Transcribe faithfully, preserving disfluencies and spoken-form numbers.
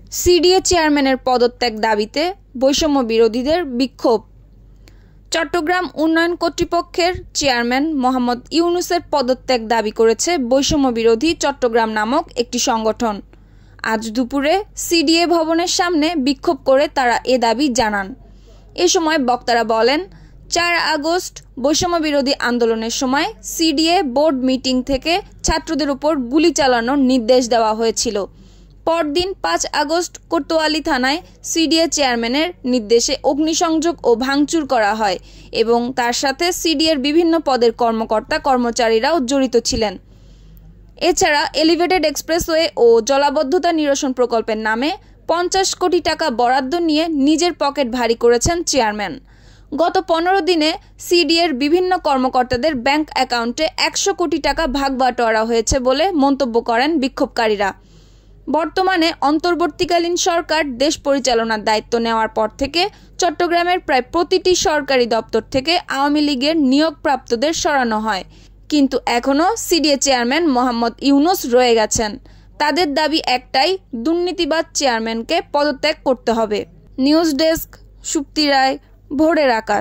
CDA চেয়ারম্যানের পদত্যাগ দাবিতে বৈষম্য বিরোধীদের বিক্ষোভ। চট্টগ্রাম উন্নয়ন কর্তৃপক্ষের চেয়ারম্যান মোহাম্মদ ইউনূসের পদত্যাগ দাবি করেছে বৈষম্য বিরোধী চট্টগ্রাম নামক একটি সংগঠন। আজ দুপুরে সিডিএ ভবনের সামনে বিক্ষোভ করে তারা এ দাবি জানান। এ সময় বক্তারা বলেন, চার আগস্ট বৈষম্য বিরোধী আন্দোলনের সময় সিডিএ বোর্ড মিটিং থেকে ছাত্রদের উপর গুলি চালানোর নির্দেশ দেওয়া হয়েছিল। পরদিন পাঁচ আগস্ট কোতোয়ালি থানায় সিডিএ চেয়ারম্যানের নির্দেশে অগ্নিসংযোগ ও ভাঙচুর করা হয় এবং তার সাথে সিডিএর বিভিন্ন পদের কর্মকর্তা কর্মচারীরাও জড়িত ছিলেন। এছাড়া এলিভেটেড এক্সপ্রেসওয়ে ও জলাবদ্ধতা নিরসন প্রকল্পের নামে পঞ্চাশ কোটি টাকা বরাদ্দ নিয়ে নিজের পকেট ভারী করেছেন চেয়ারম্যান। গত পনেরো দিনে সিডিএর বিভিন্ন কর্মকর্তাদের ব্যাংক অ্যাকাউন্টে একশো কোটি টাকা ভাগ বাটোয়ারা হয়েছে বলে মন্তব্য করেন বিক্ষোভকারীরা। বর্তমানে অন্তর্বর্তীকালীন সরকার দেশ পরিচালনার দায়িত্ব নেওয়ার পর থেকে চট্টগ্রামের প্রায় প্রতিটি সরকারি দপ্তর থেকে আওয়ামী লীগের নিয়োগপ্রাপ্তদের সরানো হয়, কিন্তু এখনও সিডিএ চেয়ারম্যান মোহাম্মদ ইউনূস রয়ে গেছেন। তাদের দাবি একটাই, দুর্নীতিবাজ চেয়ারম্যানকে পদত্যাগ করতে হবে। নিউজ ডেস্ক, সুপ্তি রায়, ভোরের আকাশ।